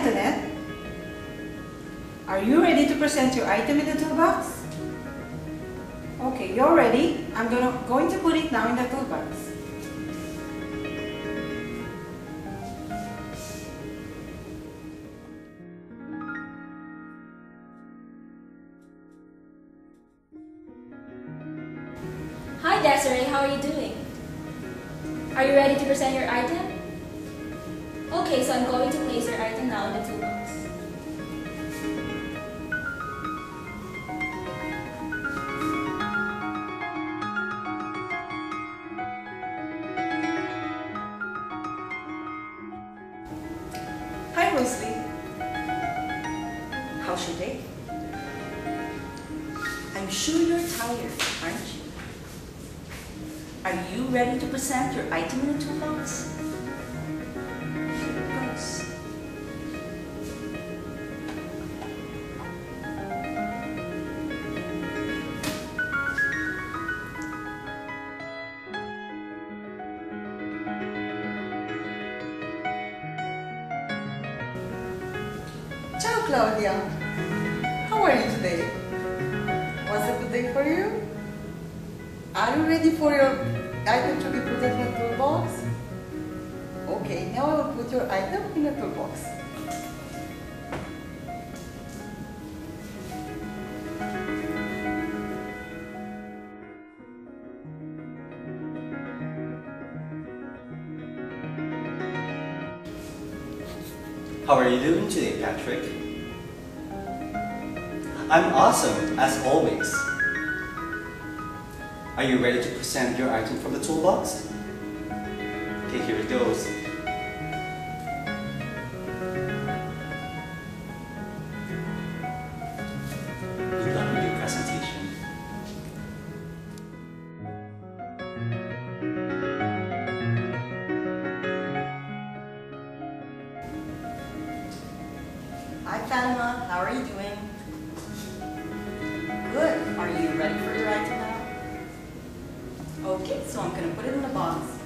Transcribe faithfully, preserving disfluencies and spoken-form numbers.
Antoinette. Are you ready to present your item in the toolbox? Okay, you're ready. I'm gonna, going to put it now in the toolbox. Hi Desiree, how are you doing? Are you ready to present your item? Okay, so I'm going to place your item now in the toolbox. Hi Rosalie. How's your day? I'm sure you're tired, aren't you? Are you ready to present your item in the toolbox? Here it goes. Ciao Claudia. How are you today? Was a good day for you? Are you ready for your item to be put in the toolbox? Okay, now I will put your item in the toolbox. How are you doing today, Patrick? I'm awesome, as always. Are you ready to present your item from the toolbox? Okay, here it goes. Good luck with your presentation. Hi Fatima, how are you doing? Good. Are you ready for your item now? Okay, so I'm going to put it in the box.